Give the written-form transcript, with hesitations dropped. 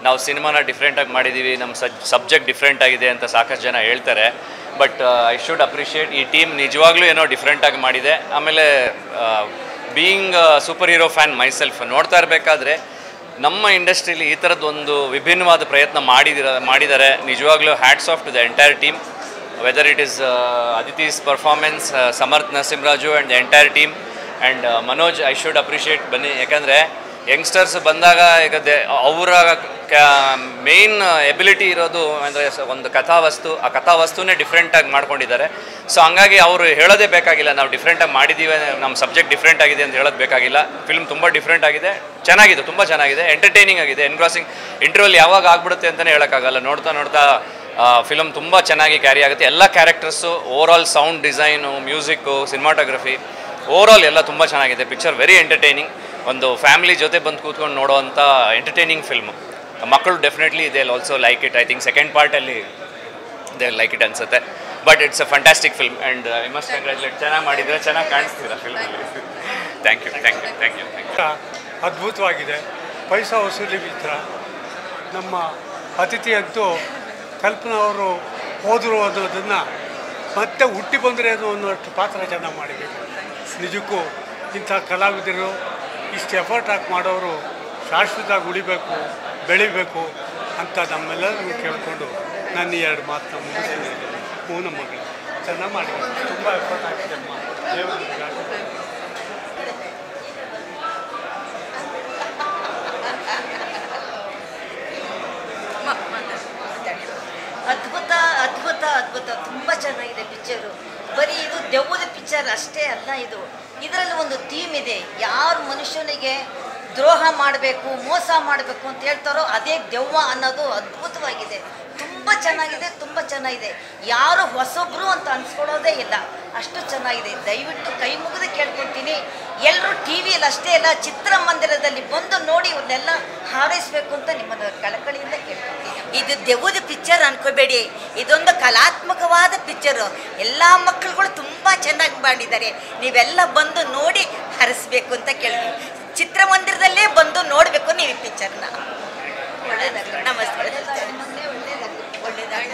ನಾವು ಸಿನಿಮಾನ ಡಿಫ್ರೆಂಟಾಗಿ ಮಾಡಿದ್ದೀವಿ, ನಮ್ಮ ಸಬ್ಜೆಕ್ಟ್ ಡಿಫ್ರೆಂಟ್ ಆಗಿದೆ ಅಂತ ಸಾಕಷ್ಟು ಜನ ಹೇಳ್ತಾರೆ. ಬಟ್ ಐ ಶುಡ್ ಅಪ್ರಿಷಿಯೇಟ್, ಈ ಟೀಮ್ ನಿಜವಾಗ್ಲೂ ಏನೋ ಡಿಫ್ರೆಂಟಾಗಿ ಮಾಡಿದೆ. ಆಮೇಲೆ being super hero fan myself, ನೋಡ್ತಾ ಇರಬೇಕಾದ್ರೆ ನಮ್ಮ ಇಂಡಸ್ಟ್ರಿಯಲ್ಲಿ ಈ ಥರದ್ದೊಂದು ವಿಭಿನ್ನವಾದ ಪ್ರಯತ್ನ ಮಾಡಿದ್ದಾರೆ. ನಿಜವಾಗ್ಲೂ hats off to the entire team, whether it is ಅದಿತಿ's performance, Samarth Narasimharaju and the entire team and Manoj. I should appreciate ಬನ್ನಿ, ಯಾಕಂದರೆ ಯಂಗ್ಸ್ಟರ್ಸ್ ಬಂದಾಗ ಈಗ ಅವರ ಮೇನ್ ಎಬಿಲಿಟಿ ಇರೋದು ಅಂದರೆ ಒಂದು ಕಥಾವಸ್ತು, ಆ ಕಥಾವಸ್ತುನೇ ಡಿಫ್ರೆಂಟಾಗಿ ಮಾಡ್ಕೊಂಡಿದ್ದಾರೆ. ಸೊ ಹಂಗಾಗಿ ಅವರು ಹೇಳೋದೇ ಬೇಕಾಗಿಲ್ಲ, ನಾವು ಡಿಫ್ರೆಂಟಾಗಿ ಮಾಡಿದ್ದೀವಿ, ನಮ್ಮ ಸಬ್ಜೆಕ್ಟ್ ಡಿಫ್ರೆಂಟ್ ಆಗಿದೆ ಅಂತ ಹೇಳೋದು ಬೇಕಾಗಿಲ್ಲ. ಫಿಲ್ಮ್ ತುಂಬ ಡಿಫ್ರೆಂಟ್ ಆಗಿದೆ, ಚೆನ್ನಾಗಿದೆ, ತುಂಬ ಚೆನ್ನಾಗಿದೆ, ಎಂಟರ್ಟೈನಿಂಗ್ ಆಗಿದೆ. ಎನ್ಗ್ರಾಸಿಂಗ್ ಇಂಟರ್ವಲ್ ಯಾವಾಗ ಆಗ್ಬಿಡುತ್ತೆ ಅಂತಲೇ ಹೇಳೋಕ್ಕಾಗಲ್ಲ. ನೋಡ್ತಾ ಫಿಲಮ್ ತುಂಬ ಚೆನ್ನಾಗಿ ಕ್ಯಾರಿ ಆಗುತ್ತೆ. ಎಲ್ಲ characters, overall sound design, music, cinematography, overall ಎಲ್ಲ ತುಂಬ ಚೆನ್ನಾಗಿದೆ. ಪಿಕ್ಚರ್ ವೆರಿ ಎಂಟರ್ಟೈನಿಂಗ್, ಒಂದು ಫ್ಯಾಮಿಲಿ ಜೊತೆ ಬಂದು ಕೂತ್ಕೊಂಡು ನೋಡೋವಂಥ ಎಂಟರ್ಟೈನಿಂಗ್ ಫಿಲ್ಮ್. ಮಕ್ಕಳು definitely they will also like it. I think second ಪಾರ್ಟಲ್ಲಿ ದೇ ಲೈಕ್ ಇಟ್ ಅನಿಸುತ್ತೆ. But it's a fantastic film and I must congratulate. ಚೆನ್ನಾಗಿ ಮಾಡಿದರೆ, ಚೆನ್ನಾಗಿ ಕಾಣಿಸ್ತೀರಾ ಫಿಲ್ಮಲ್ಲಿ. Thank you. ಅದ್ಭುತವಾಗಿದೆ. ಪೈಸಾ ವಸೂಲಿ ಚಿತ್ರ. ನಮ್ಮ ಅತಿಥಿ ಅಂತೂ ಕಲ್ಪನಾ ಅವರು ಹೋದರು ಅನ್ನೋದನ್ನು ಮತ್ತೆ ಹುಟ್ಟಿ ಬಂದರೆ ಅನ್ನೋಷ್ಟು ಪಾತ್ರ ಚೆನ್ನಾಗಿ ಮಾಡಿಬೇಕು. ನಿಜಕ್ಕೂ ಇಂಥ ಕಲಾವಿದರು ಇಷ್ಟು ಎಫರ್ಟ್ ಹಾಕಿ ಮಾಡೋರು ಶಾಶ್ವತವಾಗಿ ಉಳಿಬೇಕು, ಬೆಳಿಬೇಕು ಅಂತ ನಮ್ಮೆಲ್ಲರೂ ಕೇಳಿಕೊಂಡು ನಾನು ಈ 2 ಮಾತನ್ನ ಮುಗಿಸ್ತೀನಿ. ಮೂನ ಮಗಳು ಚೆನ್ನಾಗಿ ಮಾಡಿದ್ರು, ತುಂಬ ಎಫರ್ಟ್ ಹಾಕಿದೆ ಅಮ್ಮ. ಅದ್ಭುತ ಅದ್ಭುತ ಅದ್ಭುತ, ತುಂಬ ಚೆನ್ನಾಗಿದೆ ಪಿಕ್ಚರು. ಬರೀ ಇದು ದೆವ್ವದ ಪಿಕ್ಚರ್ ಅಷ್ಟೇ ಅಲ್ಲ, ಇದರಲ್ಲಿ ಒಂದು ಥೀಮ್ ಇದೆ. ಯಾರು ಮನುಷ್ಯನಿಗೆ ದ್ರೋಹ ಮಾಡಬೇಕು, ಮೋಸ ಮಾಡಬೇಕು ಅಂತ ಹೇಳ್ತಾರೋ ಅದೇ ದೆವ್ವ ಅನ್ನೋದು ಅದ್ಭುತವಾಗಿದೆ. ತುಂಬ ಚೆನ್ನಾಗಿದೆ, ತುಂಬ ಚೆನ್ನಾಗಿದೆ. ಯಾರು ಹೊಸಬ್ರು ಅಂತ ಅನ್ಸ್ಕೊಳ್ಳೋದೇ ಇಲ್ಲ, ಅಷ್ಟು ಚೆನ್ನಾಗಿದೆ. ದಯವಿಟ್ಟು ಕೈ ಮುಗಿದು ಕೇಳ್ಕೊಳ್ತೀನಿ, ಎಲ್ಲರೂ ಟಿ ವಿಯಲ್ಲಿ ಅಷ್ಟೇ ಅಲ್ಲ ಚಿತ್ರಮಂದಿರದಲ್ಲಿ ಬಂದು ನೋಡಿ ಇವನ್ನೆಲ್ಲ ಹಾರೈಸಬೇಕು ಅಂತ ನಿಮ್ಮನ್ನು ಕಳಕಳಿಯಿಂದ ಕೇಳ್ಕೊಳ್ತೀನಿ. ಇದು ದೆವ್ವದ ಪಿಕ್ಚರ್ ಅನ್ಕೋಬೇಡಿ, ಇದೊಂದು ಕಲಾತ್ಮಕವಾದ ಪಿಕ್ಚರು. ಎಲ್ಲ ಮಕ್ಕಳುಗಳು ತುಂಬ ಚೆನ್ನಾಗಿ ಮಾಡಿದ್ದಾರೆ. ನೀವೆಲ್ಲ ಬಂದು ನೋಡಿ ಹರಿಸ್ಬೇಕು ಅಂತ ಕೇಳ್ತೀನಿ. ಚಿತ್ರಮಂದಿರದಲ್ಲೇ ಬಂದು ನೋಡಬೇಕು ನೀವು ಈ ಪಿಕ್ಚರ್ನ. ಒಳ್ಳೆಯದಾಗಲಿ. ನಮಸ್ತೆ. ಒಳ್ಳೆಯದಾಗಲಿ.